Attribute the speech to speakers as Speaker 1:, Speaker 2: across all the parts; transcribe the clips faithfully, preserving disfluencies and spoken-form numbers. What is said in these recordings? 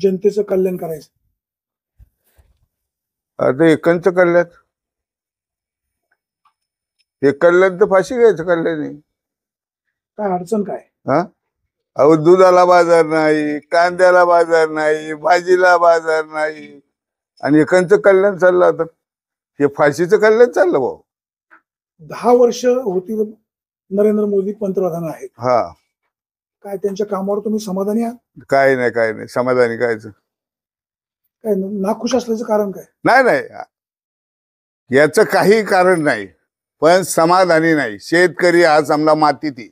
Speaker 1: जनतेचं कल्याण करायचं.
Speaker 2: आता एकांचं कल्याण, हे कल्याण तर फाशी घ्यायचं कल्याण.
Speaker 1: काय अडचण काय?
Speaker 2: हा अहो, दुधाला बाजार नाही, कांद्याला बाजार नाही, भाजीला बाजार नाही, आणि एकांचं कल्याण चाललं. आता हे फाशीचं कल्याण चाललं भाऊ.
Speaker 1: दहा वर्ष होती नरेंद्र मोदी पंतप्रधान आहेत.
Speaker 2: हा,
Speaker 1: काय त्यांच्या कामावर तुम्ही समाधानी आहात?
Speaker 2: काय नाही, काय नाही समाधानी. कायच
Speaker 1: काय नाखुश असल्याचं कारण काय?
Speaker 2: नाही नाही, याचं काही कारण नाही, पण समाधानी नाही. शेतकरी आज आमला मातीत.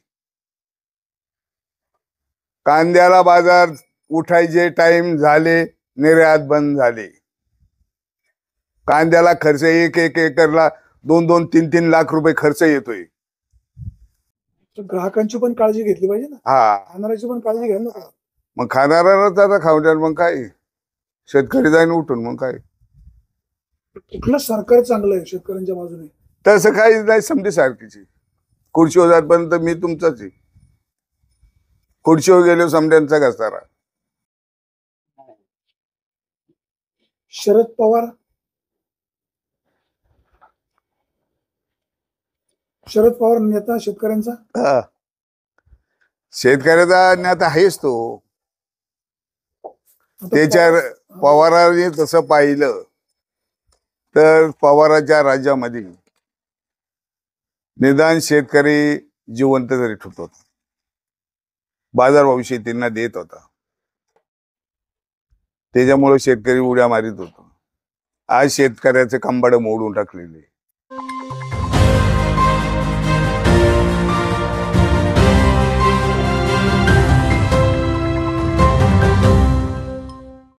Speaker 2: कांद्याला बाजार उठायचे टाइम झाले, निर्यात बंद झाले. कांद्याला खर्च एक एक एकरला दोन दोन तीन तीन लाख रुपये खर्च येतोय.
Speaker 1: ग्राहकांची पण काळजी घेतली पाहिजे ना.
Speaker 2: हा,
Speaker 1: खाणाऱ्याची पण काळजी घ्या ना.
Speaker 2: मग खाणाऱ्यालाच आता खाऊ, मग काय शेतकरी जाईन उठून. मग काय
Speaker 1: कुठलं सरकार चांगलं आहे शेतकऱ्यांच्या बाजूने?
Speaker 2: तसं काही नाही, समधी सारखीची. खुर्चीवर जातपर्यंत मी तुमचाच आहे. खुर्चीवर गेलो समध्यांचा घसारा.
Speaker 1: शरद पवार शरद पवार नेता शेतकऱ्यांचा.
Speaker 2: हा, शेतकऱ्याचा नेता आहेच तो. त्याच्या पवारांनी तसं पाहिलं तर पवाराच्या राज्यामध्ये निदान शेतकरी जिवंत तरी ठेवत होता, बाजारभाव शेतींना देत होता. त्याच्यामुळे शेतकरी उड्या मारित होतो. आज शेतकऱ्याचे कंबाड मोडून टाकलेले.